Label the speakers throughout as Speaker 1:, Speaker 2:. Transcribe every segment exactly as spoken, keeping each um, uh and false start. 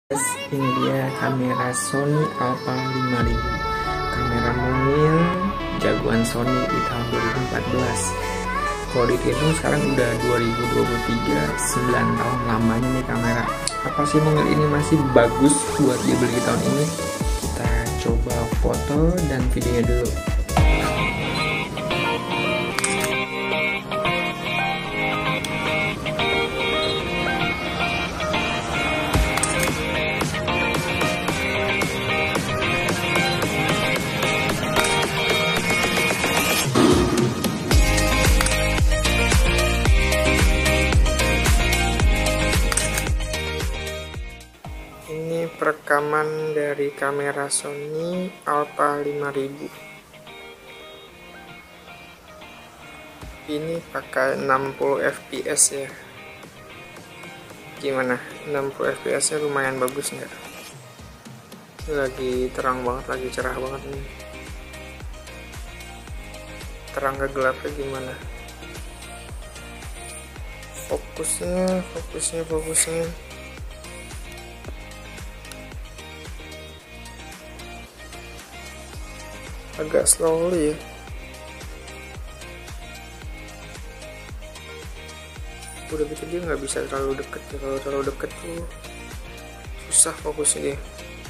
Speaker 1: Ini dia kamera Sony Alpha lima ribu, kamera mungil jagoan Sony di tahun dua ribu empat belas. Kalau dihitung sekarang udah dua ribu dua puluh tiga, sembilan tahun lamanya nih kamera. Apa sih mungil ini masih bagus buat dibeli tahun ini? Kita coba foto dan videonya dulu. Ini perekaman dari kamera Sony Alpha lima ribu. Ini pakai enam puluh F P S ya. Gimana? enam puluh F P S nya lumayan bagus nggak? Lagi terang banget, lagi cerah banget nih. Terang ke gelapnya gimana? Fokusnya, fokusnya, fokusnya. Agak slowly ya. Udah gitu dia nggak bisa terlalu deket ya. Kalau terlalu deket tuh susah fokusnya dia.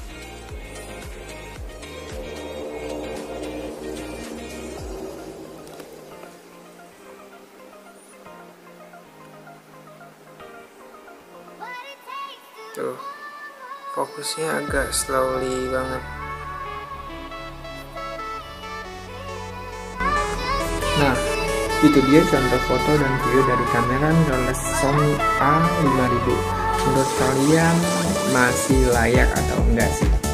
Speaker 1: Tuh fokusnya agak slowly banget. Nah, itu dia contoh foto dan video dari kamera mirrorless Sony A lima ribu. Menurut kalian masih layak atau enggak sih?